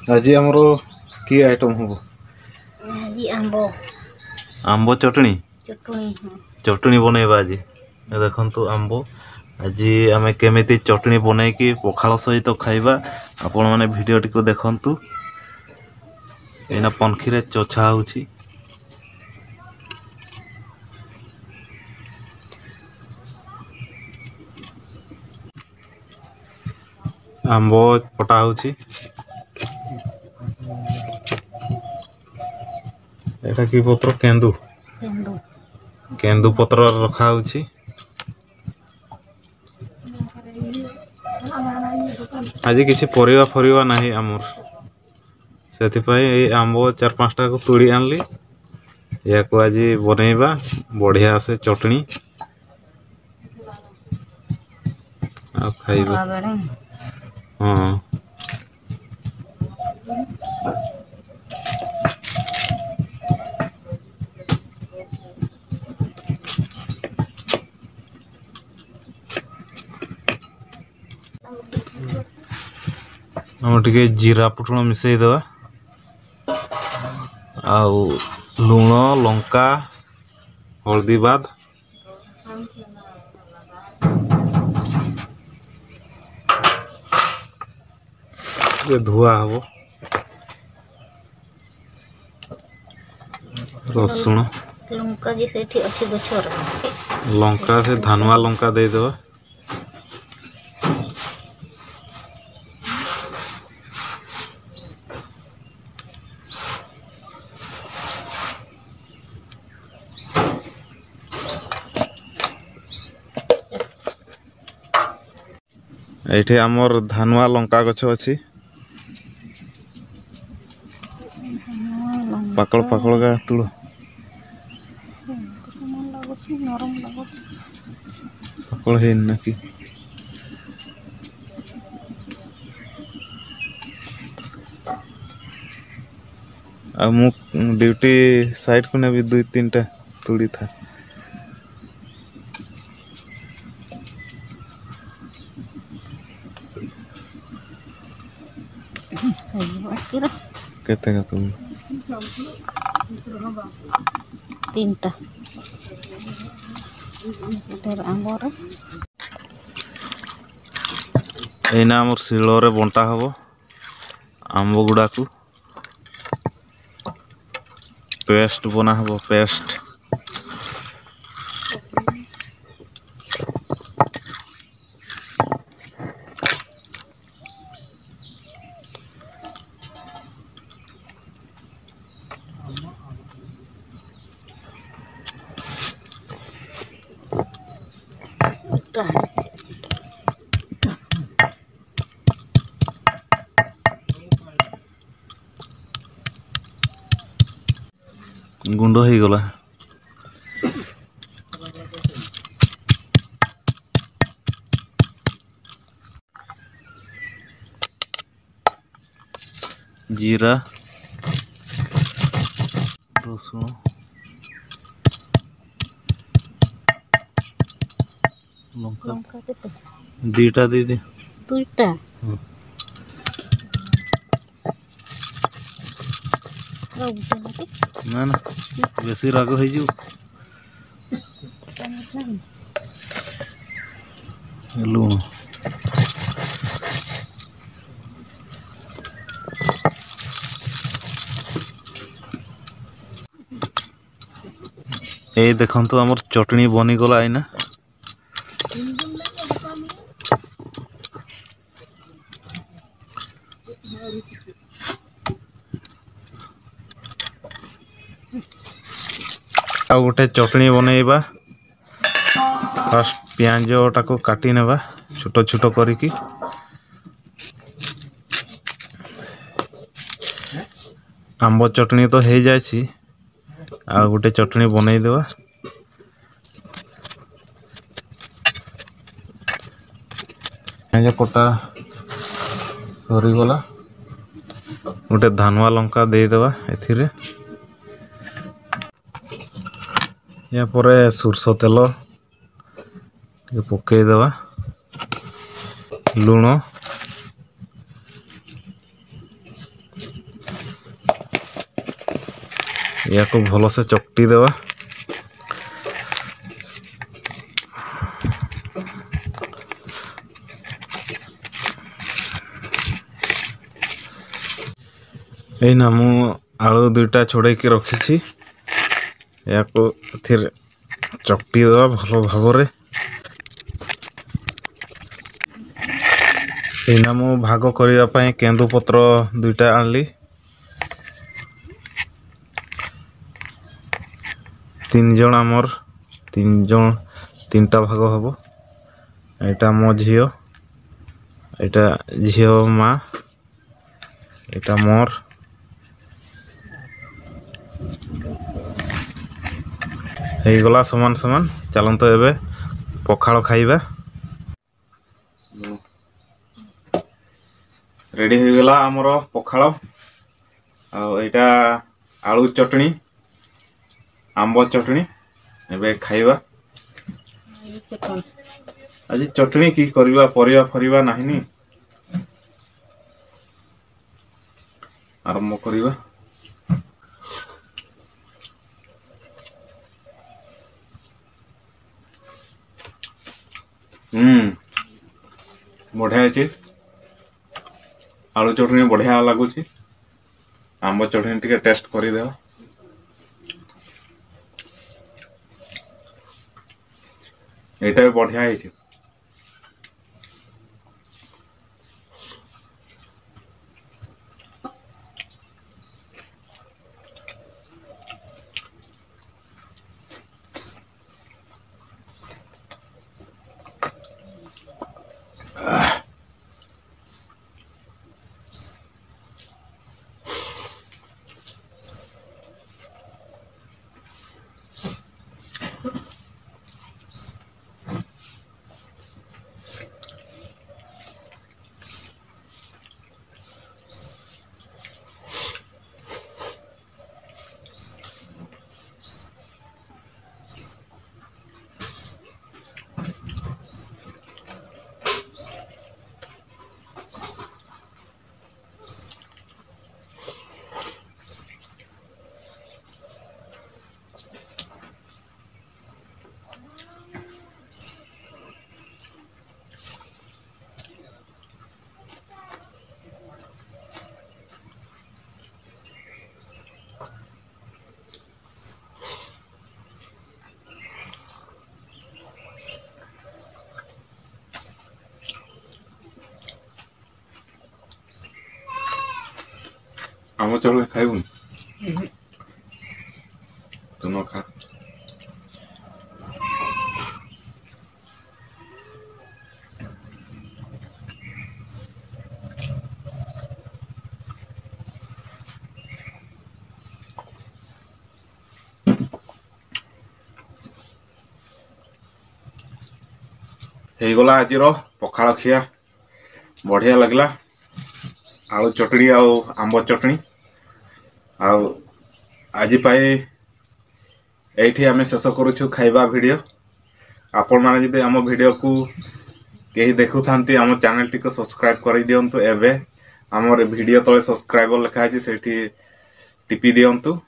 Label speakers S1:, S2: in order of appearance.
S1: आज आमर कि आइटम हम आंब चटनी चटनी बनैबा आज देखंतु आंब आज आमे केमिति चटनी बनैकी पखाल सहित खाइबा आपण माने वीडियो टिको देखंतु एना पनखी रे चोछा होउची आंब पटा होउची एटा की पत्र केंदू केंदू पत्र रखा होउची आज किसी परिवा फरिवा नाही आमर सेति पई ए आंब 4-5टा को तोड़ी आनली या को आज बनेइबा बढ़िया से चटनी आ खाइबा हां हम टिके जीरा पुटण मिसई देवा आउ लूण लंका हल्दी बाद ये धुआ हबो रसुण
S2: लंका जी सेठी अछि गछर
S1: लंका से धानुआ लंका दे देवा एठे हमर धानुआ लंका गछ अछि पाकल पाकल का तुड़ पाकल है ना कि आ मु ड्यूटी साइड को ने भी 2-3टा तुड़ी था केते का तुम
S2: 3टा ढेर आंबर
S1: एना हमर सिलो रे बंटा हबो आंब गुडा को पेस्ट बना हबो पेस्ट गुंड हो गला जीरा रसुण लंका
S2: केते
S1: 2टा दे दे
S2: 2टा
S1: ना ना बेसी राग हो जो लूण ए देखंतु हमर चटनी बनी गला आइना आ गोटे चटनी बनैबा फर्स्ट प्याज टाको काटी नेबा छोटो छोटो करिकी आंब चटनी तो हो जायछि आ गोटे चटनी बनई देवा प्याज कटा सरी गला गोटे धानुआ लंका दे देवा एथिरे या परे सुरसो तेल पकई देवा लूण या को भल से चकटी देवा। एना मु आलू दुईटा छोड़े के रखी या को फिर चकटी देवा भल भाव रे। एना मु भाग करिया पई केंदु पत्र दुईटा आनली। 3 जण आमर 3टा भाग हबो। एटा मो झियो, एटा झियो मा, एटा मोर। हे गला समान समान। चलन तो एबे पखाल खाइबा। रेडी हो गला हमरो पखाल। आ एटा आलू चटनी, आंबो चटनी एबे खाइबा। आज चटनी की करबा, परिवा फरिवा नाहिनी, आरंभ करबा। बढ़िया अछि। आलू चटनी बढ़िया लागुछि। आंबो चटनी टिके टेस्ट करि देओ। एटा भी बढ़िया है। आम चल खाइबुन तुम खा। हे गला आज पखाल खिया बढ़िया लगला। आलू चटनी आ आंब चटनी आज एठी आमे शेष करूछु खाइबा वीडियो। आपण माने जदि आम वीडियो को कहीं देखु थांती आम चैनल टी को सब्सक्राइब कर दियंतु। एबे हमर वीडियो तले सब्सक्राइबर लिखा अछि सेठी टिपी दियंतु।